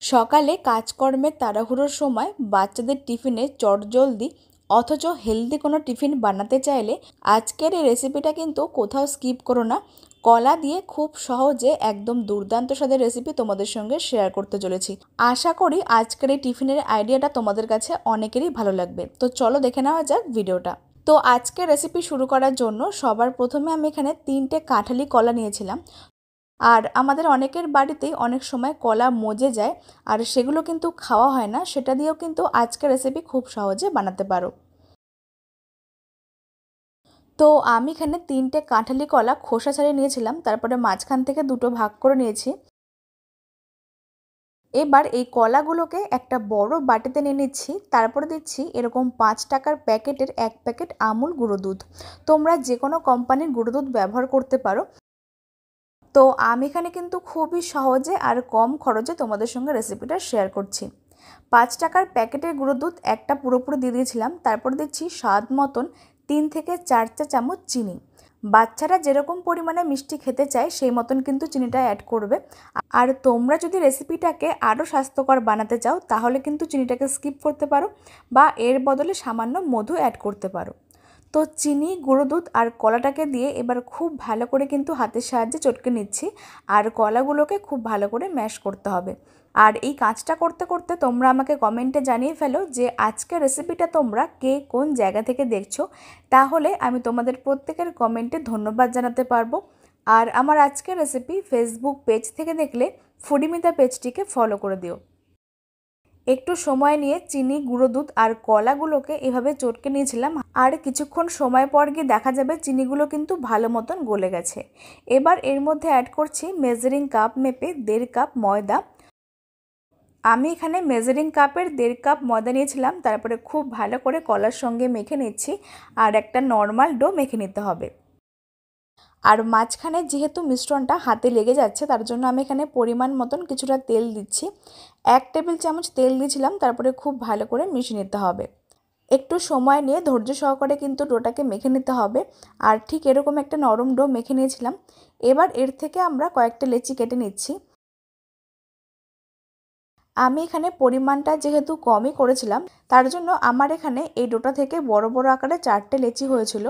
সকালে কাজকর্মের তাড়াহুড়োর সময় বাচ্চাদের টিফিনে চটজলদি অথচ হেলদি কোনো টিফিন বানাতে চাইলে আজকের এই রেসিপিটা কিন্তু কোথাও স্কিপ করো না। কলা দিয়ে খুব সহজে একদম দুর্দান্ত স্বাদের রেসিপি তোমাদের সঙ্গে শেয়ার করতে চলেছি। আশা করি আজকের এই টিফিনের আইডিয়াটা তোমাদের কাছে অনেকেরই ভালো লাগবে। তো চলো দেখে নেওয়া যাক ভিডিওটা। তো আজকের রেসিপি শুরু করার জন্য সবার প্রথমে আমি এখানে 3টে কাঁঠালি কলা নিয়েছিলাম। আর আমাদের অনেকের বাড়িতেই অনেক সময় কলা মজে যায়, আর সেগুলো কিন্তু খাওয়া হয় না। সেটা দিয়েও কিন্তু আজকের রেসিপি খুব সহজে বানাতে পারো। তো আমি এখানে 3টে কাঁঠালি কলা খোসা ছাড়িয়ে নিয়েছিলাম, তারপরে মাঝখান থেকে দুটো ভাগ করে নিয়েছি। এবার এই কলাগুলোকে একটা বড় বাটিতে নিয়ে নিচ্ছি। তারপরে দিচ্ছি এরকম 5 টাকার প্যাকেটের 1 প্যাকেট আমুল গুঁড়ো দুধ। তোমরা যে কোনো কোম্পানির গুঁড়ো দুধ ব্যবহার করতে পারো। তো আমি এখানে কিন্তু খুবই সহজে আর কম খরচে তোমাদের সঙ্গে রেসিপিটা শেয়ার করছি। 5 টাকার প্যাকেটের গুঁড়ো দুধ একটা পুরোপুরি দিয়ে দিয়েছিলাম। তারপর দিচ্ছি স্বাদ মতন 3 থেকে 4 চা চামচ চিনি। বাচ্চারা যেরকম পরিমাণে মিষ্টি খেতে চায় সেই মতন কিন্তু চিনিটা অ্যাড করবে। আর তোমরা যদি রেসিপিটাকে আরও স্বাস্থ্যকর বানাতে চাও তাহলে কিন্তু চিনিটাকে স্কিপ করতে পারো, বা এর বদলে সামান্য মধু অ্যাড করতে পারো। তো চিনি, গুঁড়ো দুধ আর কলাটাকে দিয়ে এবার খুব ভালো করে কিন্তু হাতের সাহায্যে চটকে নিচ্ছি। আর কলাগুলোকে খুব ভালো করে ম্যাশ করতে হবে। আর এই কাজটা করতে করতে তোমরা আমাকে কমেন্টে জানিয়ে ফেলো যে আজকের রেসিপিটা তোমরা কে কোন জায়গা থেকে দেখছো, তাহলে আমি তোমাদের প্রত্যেকের কমেন্টে ধন্যবাদ জানাতে পারবো। আর আমার আজকের রেসিপি ফেসবুক পেজ থেকে দেখলে ফুডিমিতা পেজটিকে ফলো করে দিও। একটু সময় নিয়ে চিনি, গুঁড়ো দুধ আর কলাগুলোকে এভাবে চটকে নিয়েছিলাম। আর কিছুক্ষণ সময় পর গিয়ে দেখা যাবে চিনিগুলো কিন্তু ভালো মতন গলে গেছে। এবার এর মধ্যে অ্যাড করছি মেজারিং কাপ মেপে 1.5 কাপ ময়দা। আমি এখানে মেজারিং কাপের 1.5 কাপ ময়দা নিয়েছিলাম। তারপরে খুব ভালো করে কলার সঙ্গে মেখে নিচ্ছি। আর একটা নর্মাল ডো মেখে নিতে হবে। আর মাঝখানে যেহেতু মিশ্রণটা হাতে লেগে যাচ্ছে তার জন্য আমি এখানে পরিমাণ মতন কিছুটা তেল দিচ্ছি। 1 টেবিল চামচ তেল দিয়েছিলাম। তারপরে খুব ভালো করে মিশিয়ে নিতে হবে। একটু সময় নিয়ে ধৈর্য সহকারে কিন্তু ডোটাকে মেখে নিতে হবে। আর ঠিক এরকম একটা নরম ডো মেখে নিয়েছিলাম। এবার এর থেকে আমরা কয়েকটা লেচি কেটে নিচ্ছি। আমি এখানে পরিমাণটা যেহেতু কমই করেছিলাম তার জন্য আমার এখানে এই ডোটা থেকে বড় বড় আকারে 4টে লেচি হয়েছিল।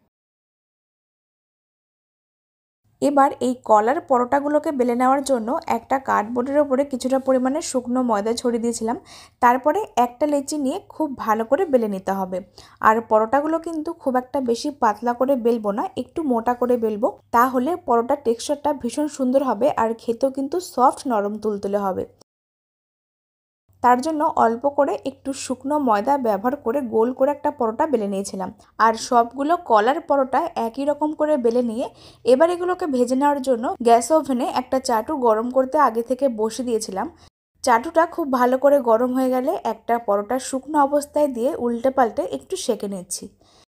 এবার এই কলার পরোটাগুলোকে বেলে নেওয়ার জন্য একটা কার্ডবোর্ডের ওপরে কিছুটা পরিমাণে শুকনো ময়দা ছড়িয়ে দিয়েছিলাম। তারপরে একটা লেচি নিয়ে খুব ভালো করে বেলে নিতে হবে। আর পরোটাগুলো কিন্তু খুব একটা বেশি পাতলা করে বেলবো না, একটু মোটা করে বেলবো। তাহলে পরোটার টেক্সচারটা ভীষণ সুন্দর হবে আর খেতেও কিন্তু সফট নরম তুলতুলে হবে। তার জন্য অল্প করে একটু শুকনো ময়দা ব্যবহার করে গোল করে একটা পরোটা বেলে নিয়েছিলাম। আর সবগুলো কলার পরোটা একই রকম করে বেলে নিয়ে এবার এগুলোকে ভেজে নেওয়ার জন্য গ্যাস ওভেনে একটা চাটু গরম করতে আগে থেকে বসে দিয়েছিলাম। চাটুটা খুব ভালো করে গরম হয়ে গেলে একটা পরোটা শুকনো অবস্থায় দিয়ে উল্টে পাল্টে একটু সেঁকে নিচ্ছি।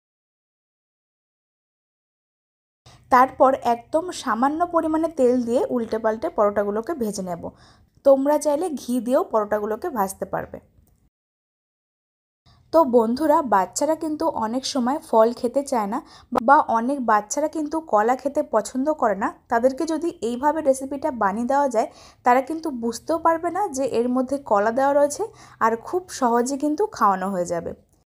তারপর একদম সামান্য পরিমাণে তেল দিয়ে উল্টে পাল্টে পরোটাগুলোকে ভেজে নেব। তোমরা চাইলে ঘি দিয়েও পরোটাগুলোকে ভাজতে পারবে। তো বন্ধুরা, বাচ্চারা কিন্তু অনেক সময় ফল খেতে চায় না, বা অনেক বাচ্চারা কিন্তু কলা খেতে পছন্দ করে না। তাদেরকে যদি এইভাবে রেসিপিটা বানিয়ে দেওয়া যায় তারা কিন্তু বুঝতেও পারবে না যে এর মধ্যে কলা দেওয়া রয়েছে, আর খুব সহজে কিন্তু খাওয়ানো হয়ে যাবে।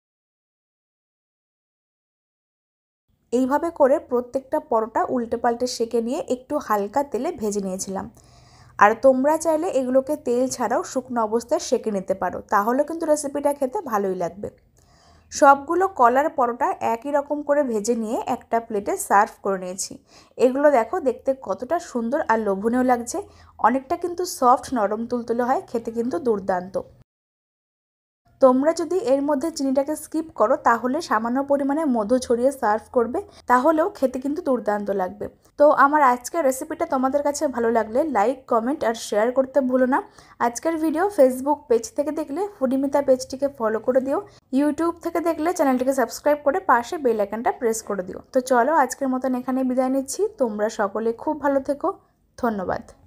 এইভাবে করে প্রত্যেকটা পরোটা উল্টে পাল্টে সেঁকে নিয়ে একটু হালকা তেলে ভেজে নিয়েছিলাম। আর তোমরা চাইলে এগুলোকে তেল ছাড়াও শুকনো অবস্থায় সেঁকে নিতে পারো, তাহলে কিন্তু রেসিপিটা খেতে ভালোই লাগবে। সবগুলো কলার পরোটা একই রকম করে ভেজে নিয়ে একটা প্লেটে সার্ভ করে নিয়েছি। এগুলো দেখো দেখতে কতটা সুন্দর আর লোভনীয় লাগছে। অনেকটা কিন্তু সফট নরম তুলতুলে হয়, খেতে কিন্তু দুর্দান্ত। তোমরা যদি এর মধ্যে চিনিটাকে স্কিপ করো তাহলে সামান্য পরিমাণে মধু ছড়িয়ে সার্ভ করবে, তাহলেও খেতে কিন্তু দুর্দান্ত লাগবে। তো আমার আজকের রেসিপিটা তোমাদের কাছে ভালো লাগলে লাইক, কমেন্ট আর শেয়ার করতে ভুলো না। আজকের ভিডিও ফেসবুক পেজ থেকে দেখলে ফুডিমিতা পেজটিকে ফলো করে দিও। ইউটিউব থেকে দেখলে চ্যানেলটিকে সাবস্ক্রাইব করে পাশে বেল আইকনটা প্রেস করে দিও। তো চলো আজকের মতন এখানে বিদায় নিচ্ছি। তোমরা সকলে খুব ভালো থেকো। ধন্যবাদ।